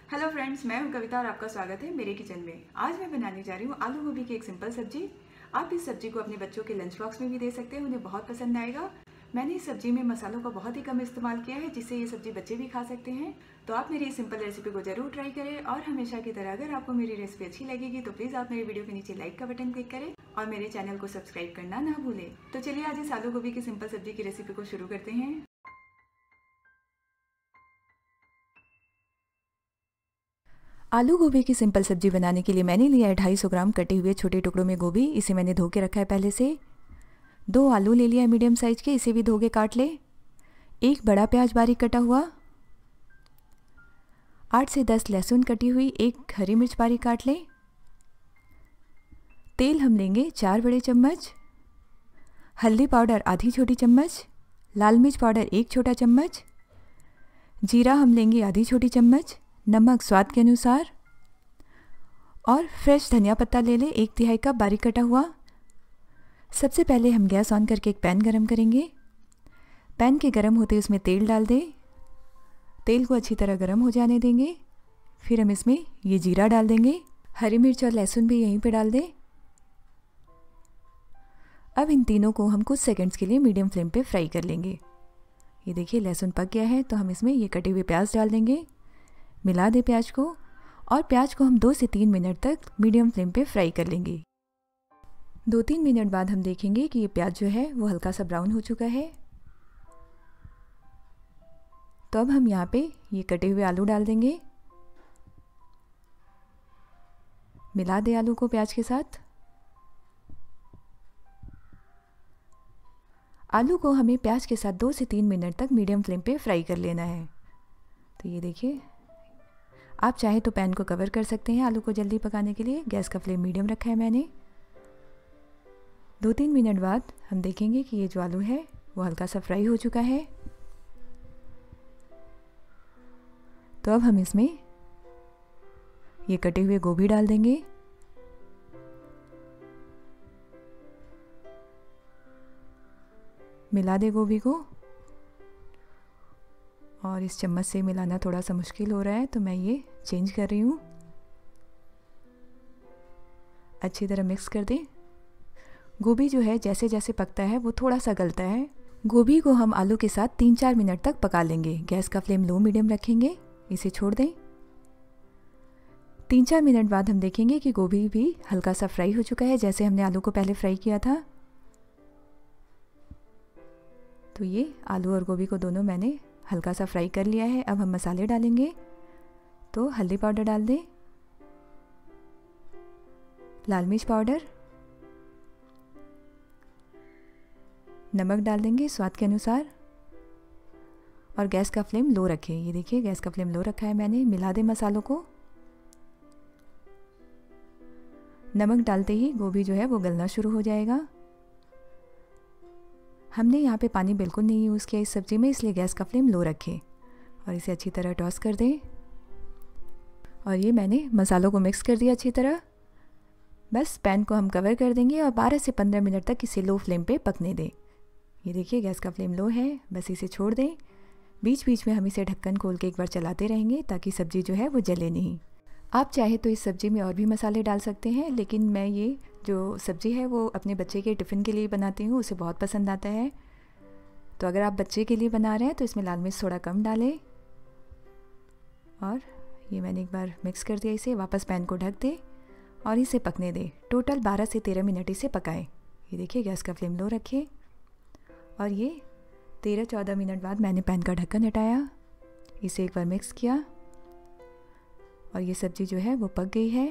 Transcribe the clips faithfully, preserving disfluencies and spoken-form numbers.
Hello friends, मैं हूं कविता और आपका स्वागत है मेरे किचन में। आज मैं बनाने जा रही हूं आलू गोभी की एक सिंपल सब्जी। आप इस सब्जी को अपने बच्चों के लंच बॉक्स में भी दे सकते हैं, उन्हें बहुत पसंद आएगा। मैंने इस सब्जी में मसालों का बहुत ही कम इस्तेमाल किया है, जिससे ये सब्जी बच्चे भी खा सकते हैं। तो आप मेरी इस सिंपल रेसिपी को जरूर ट्राई करें और हमेशा की तरह अगर आपको मेरी रेसिपी अच्छी लगेगी तो प्लीज़ आप मेरे वीडियो के नीचे लाइक का बटन क्लिक करें और मेरे चैनल को सब्सक्राइब करना ना भूलें। तो चलिए आज इस आलू गोभी की सिंपल सब्जी की रेसिपी को शुरू करते हैं। आलू गोभी की सिंपल सब्जी बनाने के लिए मैंने लिया है ढाई सौ ग्राम कटे हुए छोटे टुकड़ों में गोभी। इसे मैंने धो के रखा है पहले से। दो आलू ले लिया है मीडियम साइज के, इसे भी धो के काट ले। एक बड़ा प्याज बारीक कटा हुआ, आठ से दस लहसुन कटी हुई, एक हरी मिर्च बारीक काट ले। तेल हम लेंगे चार बड़े चम्मच, हल्दी पाउडर आधी छोटी चम्मच, लाल मिर्च पाउडर एक छोटा चम्मच, जीरा हम लेंगे आधी छोटी चम्मच, नमक स्वाद के अनुसार और फ्रेश धनिया पत्ता ले ले एक तिहाई कप बारीक कटा हुआ। सबसे पहले हम गैस ऑन करके एक पैन गरम करेंगे। पैन के गरम होते उसमें तेल डाल दें। तेल को अच्छी तरह गरम हो जाने देंगे। फिर हम इसमें ये जीरा डाल देंगे। हरी मिर्च और लहसुन भी यहीं पे डाल दें। अब इन तीनों को हम कुछ सेकंड्स के लिए मीडियम फ्लेम पे फ्राई कर लेंगे। ये देखिए लहसुन पक गया है, तो हम इसमें ये कटे हुए प्याज डाल देंगे। मिला दें प्याज को और प्याज को हम दो से तीन मिनट तक मीडियम फ्लेम पे फ्राई कर लेंगे। दो तीन मिनट बाद हम देखेंगे कि ये प्याज जो है वो हल्का सा ब्राउन हो चुका है। तो अब हम यहाँ पे ये कटे हुए आलू डाल देंगे। मिला दें आलू को प्याज के साथ। आलू को हमें प्याज के साथ दो से तीन मिनट तक मीडियम फ्लेम पे फ्राई कर लेना है। तो ये देखिए, आप चाहे तो पैन को कवर कर सकते हैं आलू को जल्दी पकाने के लिए। गैस का फ्लेम मीडियम रखा है मैंने। दो तीन मिनट बाद हम देखेंगे कि ये जो आलू है वो हल्का सा फ्राई हो चुका है। तो अब हम इसमें ये कटे हुए गोभी डाल देंगे। मिला दे गोभी को। और इस चम्मच से मिलाना थोड़ा सा मुश्किल हो रहा है, तो मैं ये चेंज कर रही हूँ। अच्छी तरह मिक्स कर दें। गोभी जो है जैसे जैसे पकता है वो थोड़ा सा गलता है। गोभी को हम आलू के साथ तीन चार मिनट तक पका लेंगे। गैस का फ्लेम लो मीडियम रखेंगे। इसे छोड़ दें। तीन चार मिनट बाद हम देखेंगे कि गोभी भी हल्का सा फ्राई हो चुका है, जैसे हमने आलू को पहले फ्राई किया था। तो ये आलू और गोभी को दोनों मैंने हल्का सा फ्राई कर लिया है। अब हम मसाले डालेंगे। तो हल्दी पाउडर डाल दें, लाल मिर्च पाउडर, नमक डाल देंगे स्वाद के अनुसार और गैस का फ्लेम लो रखें। ये देखिए गैस का फ्लेम लो रखा है मैंने। मिला दें मसालों को। नमक डालते ही गोभी जो है वो गलना शुरू हो जाएगा। हमने यहाँ पे पानी बिल्कुल नहीं यूज़ किया इस सब्ज़ी में, इसलिए गैस का फ्लेम लो रखें और इसे अच्छी तरह टॉस कर दें। और ये मैंने मसालों को मिक्स कर दिया अच्छी तरह। बस पैन को हम कवर कर देंगे और बारह से पंद्रह मिनट तक इसे लो फ्लेम पे पकने दें। ये देखिए गैस का फ्लेम लो है। बस इसे छोड़ दें। बीच बीच में हम इसे ढक्कन खोल के एक बार चलाते रहेंगे ताकि सब्ज़ी जो है वो जले नहीं। आप चाहे तो इस सब्ज़ी में और भी मसाले डाल सकते हैं, लेकिन मैं ये जो सब्ज़ी है वो अपने बच्चे के टिफ़िन के लिए बनाती हूँ, उसे बहुत पसंद आता है। तो अगर आप बच्चे के लिए बना रहे हैं तो इसमें लाल मिर्च थोड़ा कम डालें। और ये मैंने एक बार मिक्स कर दिया। इसे वापस पैन को ढक दें और इसे पकने दें। टोटल बारह से तेरह मिनट इसे पकाएं। ये देखिए गैस का फ्लेम लो रखें और ये तेरह चौदह मिनट बाद मैंने पैन का ढक्कन हटाया। इसे एक बार मिक्स किया और ये सब्ज़ी जो है वो पक गई है।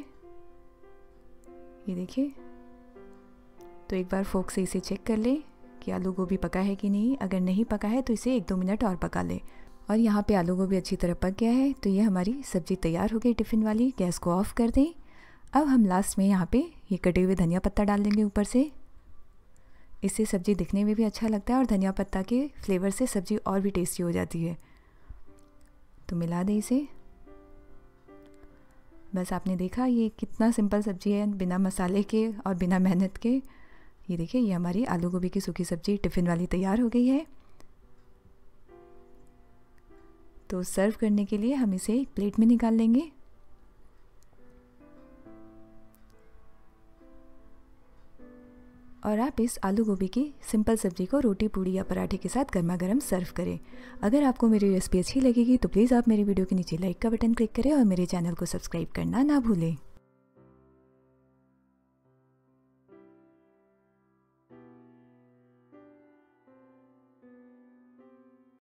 ये देखिए। तो एक बार फोक से इसे चेक कर ले कि आलू गोभी पका है कि नहीं। अगर नहीं पका है तो इसे एक दो मिनट और पका ले। और यहाँ पे आलू गोभी अच्छी तरह पक गया है। तो ये हमारी सब्ज़ी तैयार हो गई टिफ़िन वाली। गैस को ऑफ़ कर दें। अब हम लास्ट में यहाँ पे ये कटे हुए धनिया पत्ता डाल देंगे ऊपर से। इससे सब्ज़ी दिखने में भी अच्छा लगता है और धनिया पत्ता के फ्लेवर से सब्ज़ी और भी टेस्टी हो जाती है। तो मिला दें इसे। बस आपने देखा ये कितना सिंपल सब्ज़ी है, बिना मसाले के और बिना मेहनत के। ये देखिए ये हमारी आलू गोभी की सूखी सब्ज़ी टिफ़िन वाली तैयार हो गई है। तो सर्व करने के लिए हम इसे एक प्लेट में निकाल लेंगे। और आप इस आलू गोभी की सिंपल सब्जी को रोटी, पूड़ी या पराठे के साथ गर्मा गर्म सर्व करें। अगर आपको मेरी रेसिपी अच्छी लगेगी तो प्लीज़ आप मेरी वीडियो के नीचे लाइक का बटन क्लिक करें और मेरे चैनल को सब्सक्राइब करना ना भूलें।